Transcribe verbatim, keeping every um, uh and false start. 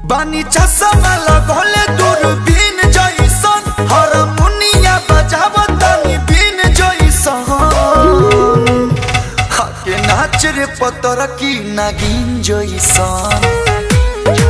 बानी चश्मा लगौले दूरबीन जइसन हारमोनिया बजावतानी बीन जइसन हाके नाच रे पतर की नागिन जइसन।